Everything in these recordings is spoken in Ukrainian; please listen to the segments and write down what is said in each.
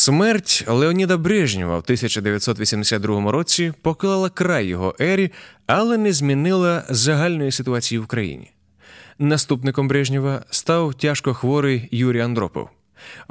Смерть Леоніда Брежнєва в 1982 році поклала край його ері, але не змінила загальної ситуації в країні. Наступником Брежнєва став тяжко хворий Юрій Андропов. У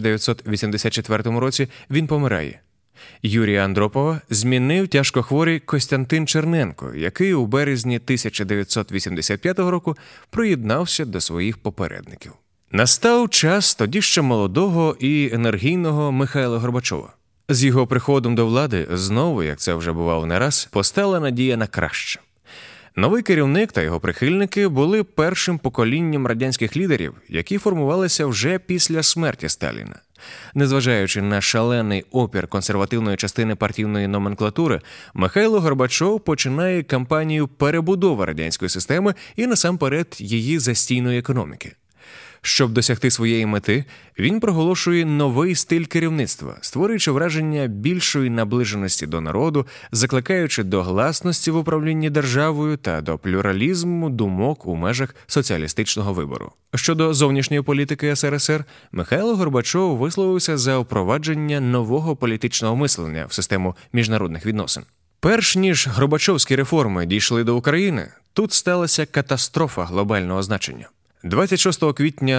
1984 році він помирає. Юрія Андропова змінив тяжкохворий Костянтин Черненко, який у березні 1985 року приєднався до своїх попередників. Настав час тоді ще молодого і енергійного Михайла Горбачова. З його приходом до влади знову, як це вже бувало не раз, постала надія на краще. Новий керівник та його прихильники були першим поколінням радянських лідерів, які формувалися вже після смерті Сталіна. Незважаючи на шалений опір консервативної частини партійної номенклатури, Михайло Горбачов починає кампанію перебудови радянської системи і насамперед її застійної економіки. Щоб досягти своєї мети, він проголошує новий стиль керівництва, створюючи враження більшої наближеності до народу, закликаючи до гласності в управлінні державою та до плюралізму думок у межах соціалістичного вибору. Щодо зовнішньої політики СРСР, Михайло Горбачов висловився за впровадження нового політичного мислення в систему міжнародних відносин. Перш ніж Горбачовські реформи дійшли до України, тут сталася катастрофа глобального значення. 26 квітня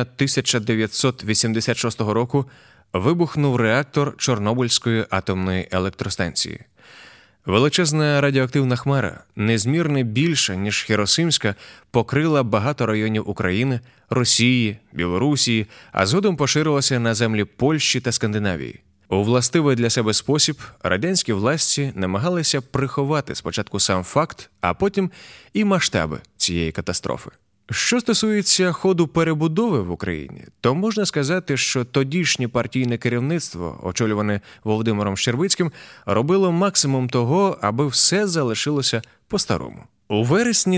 1986 року вибухнув реактор Чорнобильської атомної електростанції. Величезна радіоактивна хмара, незмірно більша, ніж Хіросимська, покрила багато районів України, Росії, Білорусі, а згодом поширилася на землі Польщі та Скандинавії. У властивий для себе спосіб радянські власті намагалися приховати спочатку сам факт, а потім і масштаби цієї катастрофи. Що стосується ходу перебудови в Україні, то можна сказати, що тодішнє партійне керівництво, очолюване Володимиром Щербицьким, робило максимум того, аби все залишилося по-старому. У вересні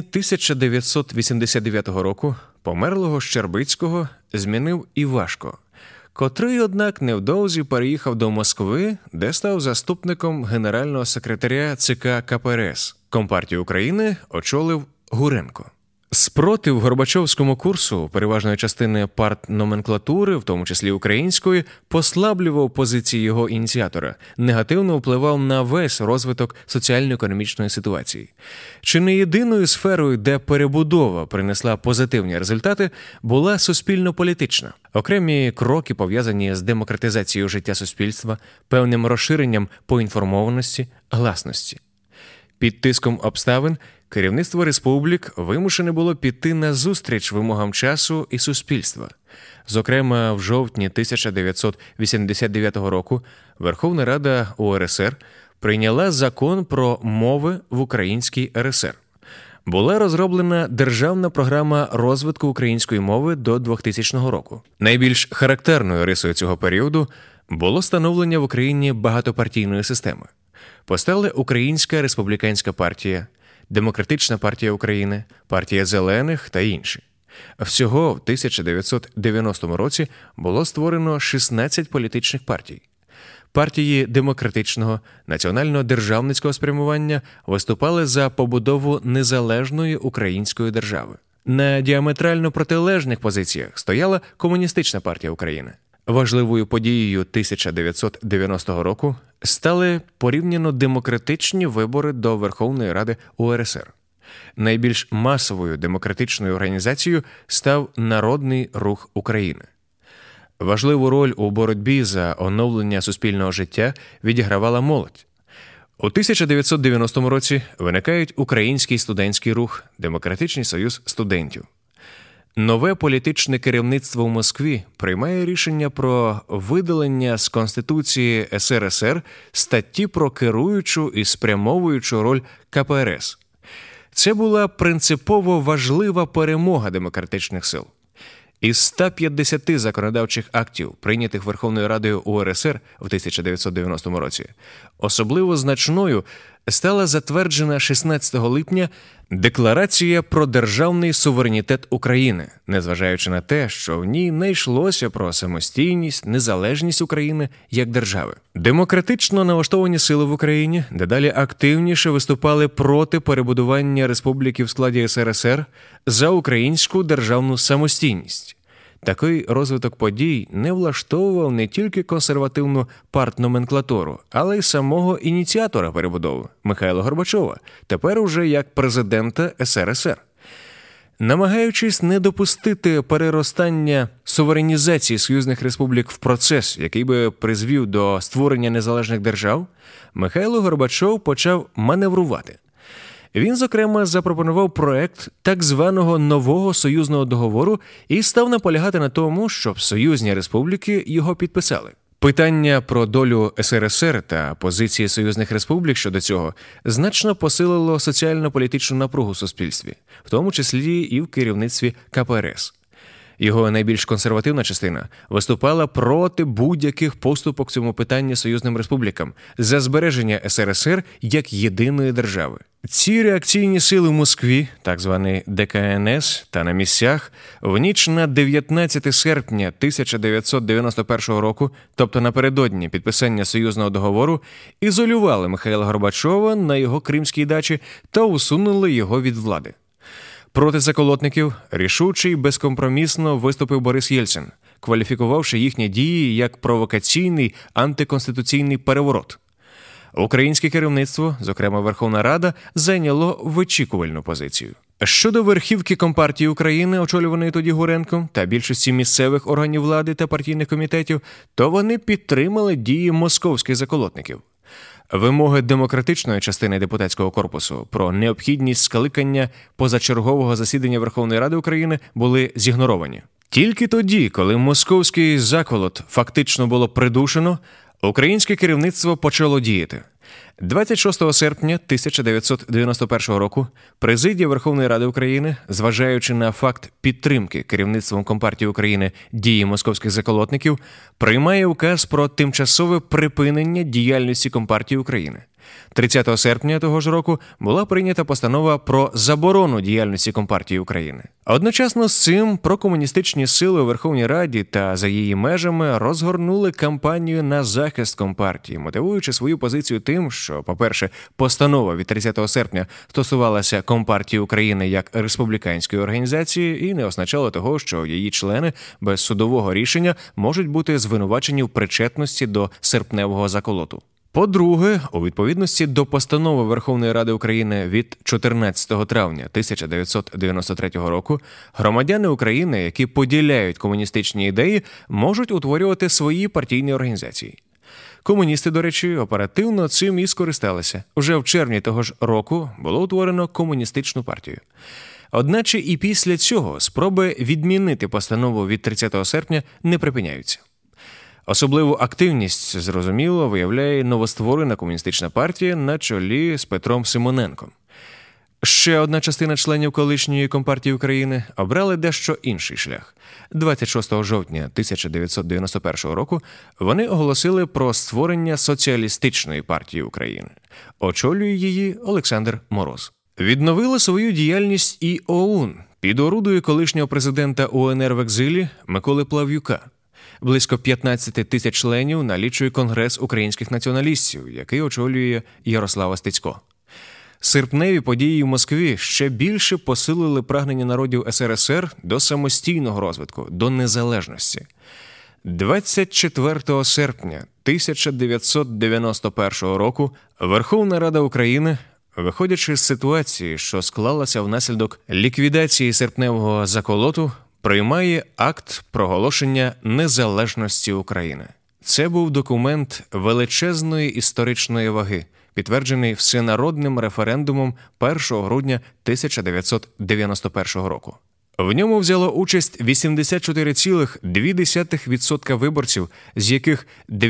1989 року померлого Щербицького змінив Івашко, котрий, однак, невдовзі переїхав до Москви, де став заступником генерального секретаря ЦК КПРС. Компартію України очолив Гуренко. Спротив Горбачовському курсу переважної частини партноменклатури, в тому числі української, послаблював позиції його ініціатора, негативно впливав на весь розвиток соціально-економічної ситуації. Чи не єдиною сферою, де перебудова принесла позитивні результати, була суспільно-політична. Окремі кроки, пов'язані з демократизацією життя суспільства, певним розширенням поінформованості, гласності. Під тиском обставин керівництво республік вимушене було піти назустріч вимогам часу і суспільства. Зокрема, в жовтні 1989 року Верховна Рада УРСР прийняла закон про мови в Українській РСР. Була розроблена державна програма розвитку української мови до 2000 року. Найбільш характерною рисою цього періоду було становлення в Україні багатопартійної системи. Постали Українська республіканська партія, Демократична партія України, партія Зелених та інші. Всього в 1990 році було створено 16 політичних партій. Партії демократичного, національно-державницького спрямування виступали за побудову незалежної української держави. На діаметрально протилежних позиціях стояла Комуністична партія України. Важливою подією 1990 року стали порівняно демократичні вибори до Верховної Ради УРСР. Найбільш масовою демократичною організацією став Народний Рух України. Важливу роль у боротьбі за оновлення суспільного життя відігравала молодь. У 1990 році виникають Український студентський рух, Демократичний союз студентів. Нове політичне керівництво в Москві приймає рішення про видалення з Конституції СРСР статті про керуючу і спрямовуючу роль КПРС. Це була принципово важлива перемога демократичних сил. Із 150 законодавчих актів, прийнятих Верховною Радою УРСР в 1990 році, особливо значною стала затверджена 16 липня Декларація про державний суверенітет України, незважаючи на те, що в ній не йшлося про самостійність, незалежність України як держави. Демократично налаштовані сили в Україні дедалі активніше виступали проти перебудування республіки в складі СРСР за українську державну самостійність. Такий розвиток подій не влаштовував не тільки консервативну партноменклатуру, але й самого ініціатора перебудови Михайла Горбачова, тепер уже як президента СРСР. Намагаючись не допустити переростання суверенізації союзних республік в процес, який би призвів до створення незалежних держав, Михайло Горбачов почав маневрувати. Він, зокрема, запропонував проект так званого нового союзного договору і став наполягати на тому, щоб союзні республіки його підписали. Питання про долю СРСР та позиції союзних республік щодо цього значно посилило соціально-політичну напругу в суспільстві, в тому числі і в керівництві КПРС. Його найбільш консервативна частина виступала проти будь-яких поступок в цьому питанні союзним республікам за збереження СРСР як єдиної держави. Ці реакційні сили в Москві, так званий ДКНС, та на місцях в ніч на 19 серпня 1991 року, тобто напередодні підписання союзного договору, ізолювали Михайла Горбачова на його кримській дачі та усунули його від влади. Проти заколотників рішуче й безкомпромісно виступив Борис Єльцин, кваліфікувавши їхні дії як провокаційний антиконституційний переворот. Українське керівництво, зокрема Верховна Рада, зайняло вичікувальну позицію. Щодо верхівки Компартії України, очолюваної тоді Гуренком, та більшості місцевих органів влади та партійних комітетів, то вони підтримали дії московських заколотників. Вимоги демократичної частини депутатського корпусу про необхідність скликання позачергового засідання Верховної Ради України були зігноровані. Тільки тоді, коли московський заколот фактично було придушено, українське керівництво почало діяти. 26 серпня 1991 року Президія Верховної Ради України, зважаючи на факт підтримки керівництвом Компартії України дії московських заколотників, приймає указ про тимчасове припинення діяльності Компартії України. 30 серпня того ж року була прийнята постанова про заборону діяльності Компартії України. Одночасно з цим прокомуністичні сили у Верховній Раді та за її межами розгорнули кампанію на захист Компартії, мотивуючи свою позицію тим, що, по-перше, постанова від 30 серпня стосувалася Компартії України як республіканської організації і не означала того, що її члени без судового рішення можуть бути звинувачені в причетності до серпневого заколоту. По-друге, у відповідності до постанови Верховної Ради України від 14 травня 1993 року, громадяни України, які поділяють комуністичні ідеї, можуть утворювати свої партійні організації. Комуністи, до речі, оперативно цим і скористалися. Уже в червні того ж року було утворено комуністичну партію. Одначе і після цього спроби відмінити постанову від 30 серпня не припиняються. Особливу активність, зрозуміло, виявляє новостворена комуністична партія на чолі з Петром Симоненком. Ще одна частина членів колишньої Компартії України обрали дещо інший шлях. 26 жовтня 1991 року вони оголосили про створення Соціалістичної партії України. Очолює її Олександр Мороз. Відновила свою діяльність і ОУН під орудою колишнього президента УНР в екзилі Миколи Плав'юка. Близько 15 тисяч членів налічує Конгрес українських націоналістів, який очолює Ярослава Стецько. Серпневі події в Москві ще більше посилили прагнення народів СРСР до самостійного розвитку, до незалежності. 24 серпня 1991 року Верховна Рада України, виходячи з ситуації, що склалася внаслідок ліквідації серпневого заколоту, приймає акт проголошення незалежності України. Це був документ величезної історичної ваги, підтверджений всенародним референдумом 1 грудня 1991 року. В ньому взяло участь 84,2% виборців, з яких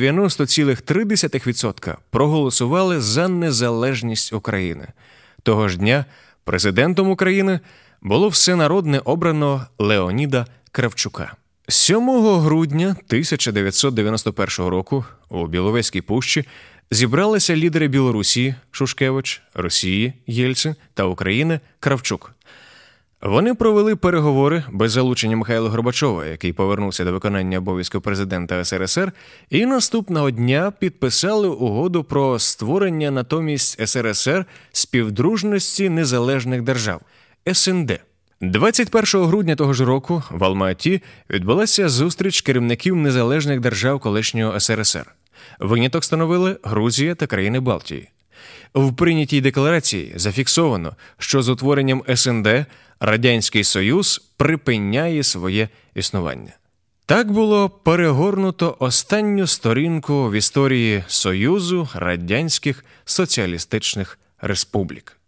90,3% проголосували за незалежність України. Того ж дня президентом України було всенародне обрано Леоніда Кравчука. 7 грудня 1991 року у Біловезькій пущі зібралися лідери Білорусі Шушкевич, Росії Єльцин та України Кравчук. Вони провели переговори без залучення Михайла Горбачова, який повернувся до виконання обов'язків президента СРСР, і наступного дня підписали угоду про створення натомість СРСР співдружності незалежних держав – СНД. 21 грудня того ж року в Алма-Аті відбулася зустріч керівників незалежних держав колишнього СРСР. Виняток становили Грузія та країни Балтії. В прийнятій декларації зафіксовано, що з утворенням СНД Радянський Союз припиняє своє існування. Так було перегорнуто останню сторінку в історії Союзу Радянських Соціалістичних Республік.